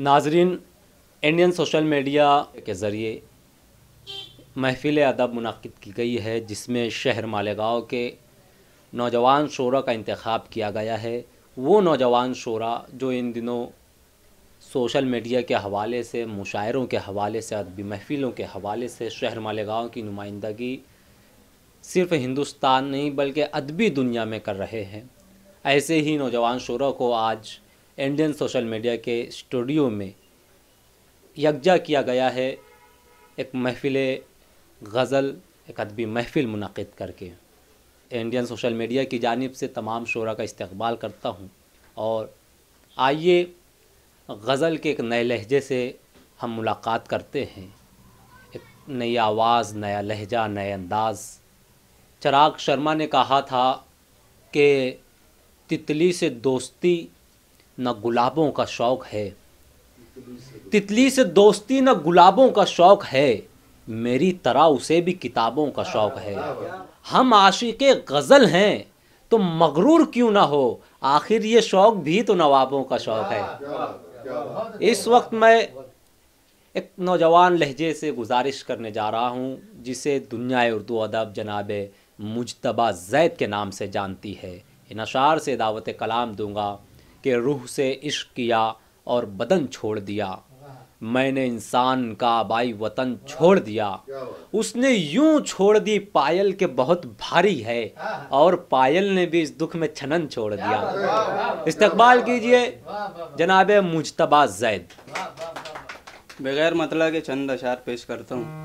नाजरीन, Indian social media के ज़रिए महफ़िल अदब मुनक़्क़िद की गई है, जिसमें शहर मालेगाँव के नौजवान शोरा का इंतख़ाब किया गया है। वो नौजवान शोरा जो इन दिनों सोशल मीडिया के हवाले से, मुशायरों के हवाले से, अदबी महफ़िलों के हवाले से शहर मालेगाँव की नुमाइंदगी सिर्फ़ हिंदुस्तान नहीं बल्कि अदबी दुनिया में कर रहे हैं। ऐसे ही नौजवान शोरा को आज इंडियन सोशल मीडिया के स्टूडियो में यकजा किया गया है, एक महफ़िल गज़ल, एक अदबी महफ़िल मुनक़्क़िद करके। इंडियन सोशल मीडिया की जानिब से तमाम शोरा का इस्तक़बाल करता हूँ और आइए गज़ल के एक नए लहजे से हम मुलाकात करते हैं। एक नई आवाज़, नया लहजा, नए अंदाज़। चिराग शर्मा ने कहा था कि तितली से दोस्ती न गुलाबों का शौक़ है, तितली से दोस्ती न गुलाबों का शौक़ है, मेरी तरह उसे भी किताबों का शौक़ है। हम आशिक़े गज़ल हैं तो मगरूर क्यों ना हो, आखिर ये शौक़ भी तो नवाबों का शौक़ है। इस वक्त मैं एक नौजवान लहजे से गुजारिश करने जा रहा हूँ, जिसे दुनिया उर्दू अदब जनाब मुज्तबा ज़ैद के नाम से जानती है। इन अशार से दावत कलाम दूँगा कि रूह से इश्क किया और बदन छोड़ दिया, मैंने इंसान का आबाई वतन छोड़ दिया, उसने यूं छोड़ दी पायल के बहुत भारी है, और पायल ने भी इस दुख में छनन छोड़ दिया। इस्तकबाल कीजिए जनाब मुज्तबा ज़ैद। बगैर मतलब के चंद अशार पेश करता हूँ।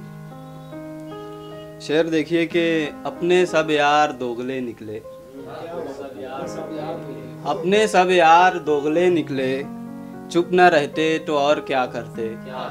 शेर देखिए कि अपने सब यार दोगले निकले, अपने सब यार दोगले निकले, चुप न रहते तो और क्या करते,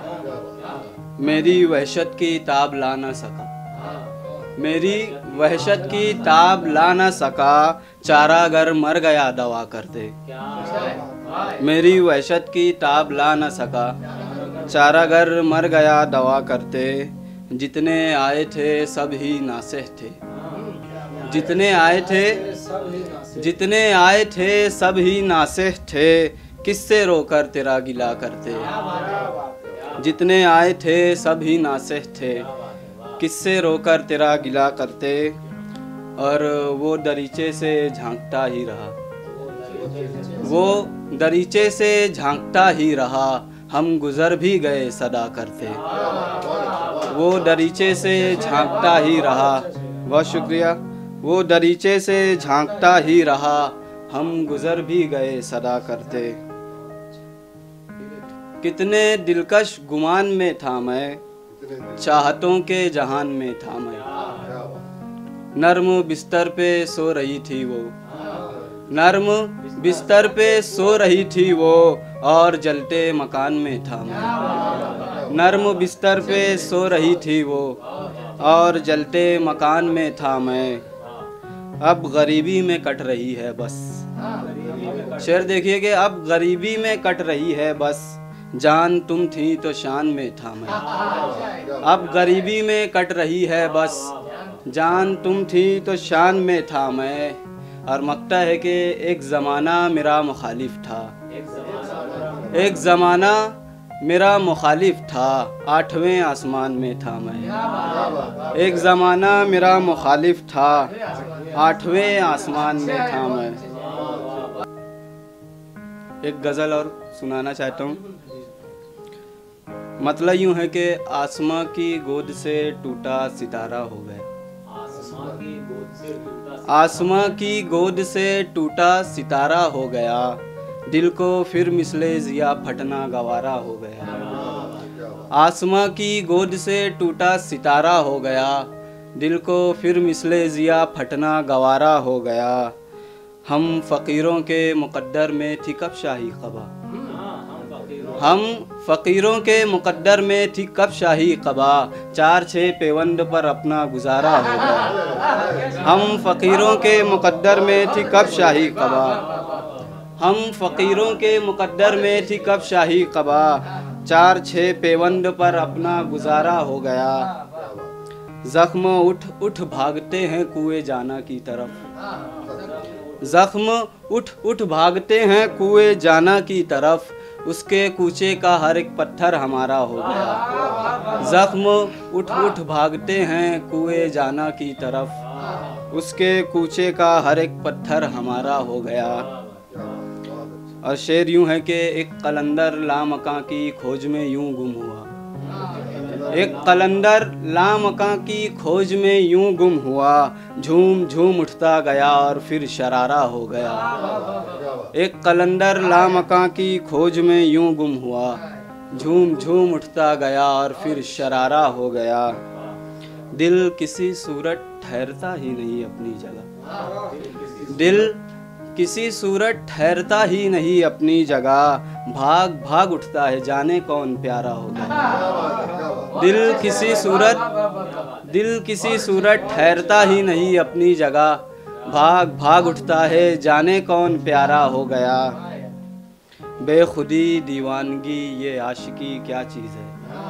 मेरी वहशत की ताब ला न सका, मेरी वहशत की ताब ला न सका, चारागर मर गया दवा करते, मेरी वहशत की ताब ला न सका, चारागर मर गया दवा करते, जितने आए थे सब ही नासिह थे, जितने आए थे, जितने आए थे सब ही नासिह थे, किससे रोकर तेरा गिला करते, जितने आए थे सब ही नासिह थे, किससे रोकर तेरा गिला करते, और वो दरीचे से झांकता ही रहा, वो दरीचे से झांकता ही रहा, हम गुजर भी गए सदा करते, वो दरीचे से झांकता ही रहा। बहुत शुक्रिया। वो दरीचे से झांकता ही रहा, हम गुजर भी गए सदा करते, कितने दिलकश गुमान में था मैं, चाहतों के जहान में था मैं, नर्म बिस्तर पे सो रही थी वो, नर्म बिस्तर पे सो रही थी वो, और जलते मकान में था मैं, नर्म बिस्तर पे सो रही थी वो, और जलते मकान में था मैं, अब गरीबी में कट रही है बस। शेर देखिए कि अब गरीबी में कट रही है बस, जान तुम थी तो शान में था मैं, अब गरीबी में कट रही है बस, जान तुम थी तो शान में था मैं। और मक्ता है कि एक ज़माना मेरा मुखालिफ था, एक ज़माना मेरा मुखालिफ था, आठवें आसमान में था मैं, एक ज़माना मेरा मुखालिफ था, आठवें आसमान में था मैं। एक गज़ल और सुनाना चाहता हूँ। मतलब यूँ है कि आसमां की गोद से टूटा सितारा हो गया, आसमां की गोद से टूटा सितारा हो गया, दिल को फिर मिसले जिया फटना गवारा हो गया, आसमां की गोद से टूटा सितारा हो गया, दिल को फिर मिसले जिया फटना गवारा हो गया, हम फ़कीरों के मुक़द्दर में थी कब शाही क़बा, हम फ़कीरों के मुक़द्दर में थी कब शाही क़बा, 4-6 पेवंद पर अपना गुजारा हो गया, हम फ़कीरों के मुक़द्दर में थी कब शाही क़बा, हम फ़कीरों के मुक़द्दर में थी कब शाही क़बा, 4-6 पेवंद पर अपना गुजारा हो गया, ज़ख्म उठ उठ भागते हैं कुएं जाना की तरफ, ज़ख्म उठ उठ भागते हैं कुएं जाना की तरफ, उसके कूचे का हर एक पत्थर हमारा हो गया। जख्म उठ उठ भागते हैं कुएं जाना की तरफ, उसके कूचे का हर एक पत्थर हमारा हो गया। और शेर यूं है कि एक कलंदर लामकां की खोज में यूं गुम हुआ, एक कलंदर लामकां की खोज में यूं गुम हुआ, झूम झूम उठता गया और फिर शरारा हो गया। एक कलंदर लामकां की खोज में यूं गुम हुआ, झूम झूम उठता गया और फिर शरारा हो गया। दिल किसी सूरत ठहरता ही नहीं अपनी जगह, दिल किसी सूरत ठहरता ही नहीं अपनी जगह, भाग भाग उठता है जाने कौन प्यारा हो गया। दिल किसी सूरत ठहरता ही नहीं अपनी जगह, भाग भाग उठता है जाने कौन प्यारा हो गया। बेखुदी दीवानगी ये आशिकी क्या चीज़ है,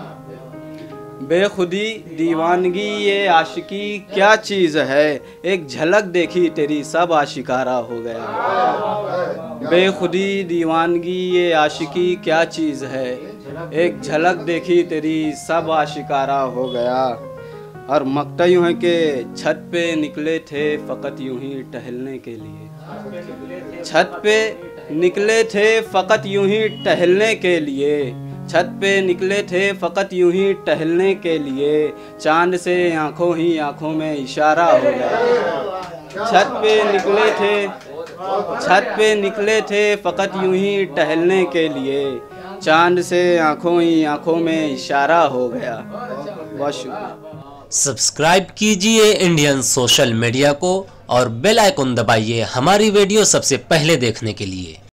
बेखुदी दीवानगी ये आशिकी क्या चीज़ है, एक झलक देखी तेरी सब आशिकारा हो गया। बेखुदी दीवानगी ये आशिकी क्या चीज़ है, एक झलक देखी तेरी सब आशिकारा हो गया। और मकता यूँ है कि छत पे निकले थे फ़कत यूँ ही टहलने के लिए, छत पे निकले थे फ़कत यूँ ही टहलने के लिए, छत पे निकले थे फ़कत यूं ही टहलने के लिए, चांद से आंखों ही आंखों में इशारा हो गया। छत पे निकले थे फ़कत यूं ही टहलने के लिए, चांद से आंखों ही आंखों में इशारा हो गया। बहुत शुक्रिया। सब्सक्राइब कीजिए इंडियन सोशल मीडिया को और बेल आइकन दबाइए हमारी वीडियो सबसे पहले देखने के लिए।